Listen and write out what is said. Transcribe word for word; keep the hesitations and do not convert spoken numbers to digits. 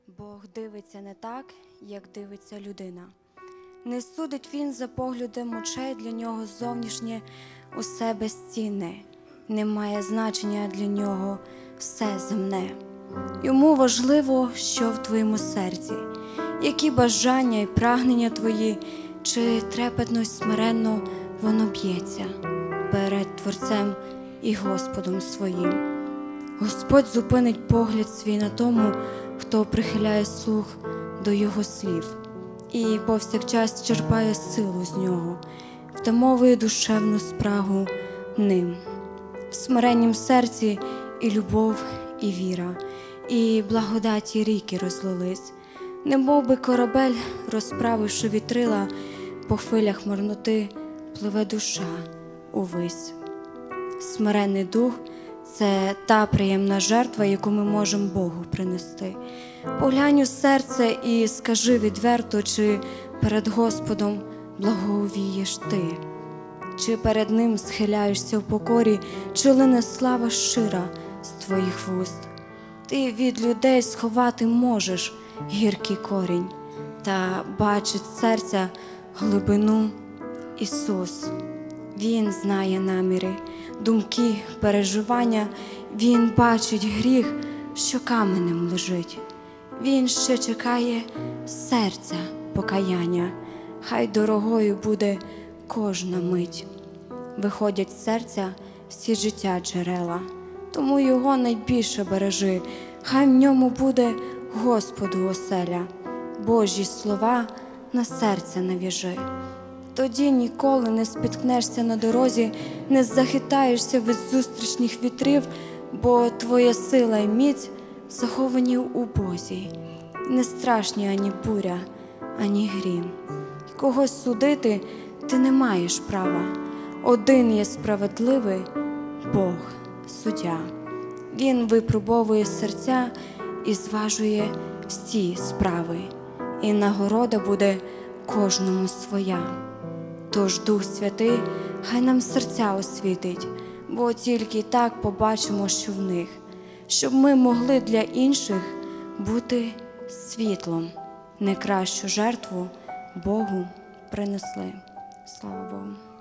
Бог дивиться не так, як дивиться людина. Не судить Він за поглядом очей, для Нього зовнішнє усе безцінне. Не має значення для Нього все земне. Йому важливо, що в твоєму серці, які бажання і прагнення твої, чи трепетно й смиренно воно б'ється перед Творцем і Господом своїм. Господь зупинить погляд свій на тому, хто прихиляє слух до Його слів і повсякчас черпає силу з Нього, втамовує душевну спрагу ним. В смиреннім серці і любов, і віра, і благодаті ріки розлились, немов би корабель, розправивши вітрила, по хвилях марноти пливе душа увись. Смиренний дух – це та приємна жертва, яку ми можемо Богу принести. Поглянь у серце і скажи відверто, чи перед Господом благовієш ти, чи перед Ним схиляєшся в покорі, чи лине слава щира з твоїх вуст. Ти від людей сховати можеш гіркий корінь, та бачить серця глибину Ісус. Він знає наміри, думки, переживання, Він бачить гріх, що каменем лежить. Він ще чекає серця покаяння, хай дорогою буде кожна мить. Виходять з серця всі життя джерела, тому його найбільше бережи, хай в ньому буде Господу оселя, Божі слова на серце навіжи. Тоді ніколи не спіткнешся на дорозі, не захитаєшся від зустрічних вітрів, бо твоя сила і міць заховані у Бозі. Не страшні ані буря, ані грім. Когось судити ти не маєш права. Один є справедливий Бог, суддя. Він випробовує серця і зважує всі справи. І нагорода буде кожному своя. Тож Дух Святий хай нам серця освітить, бо тільки так побачимо, що в них, щоб ми могли для інших бути світлом, не кращу жертву Богу принесли. Слава Богу.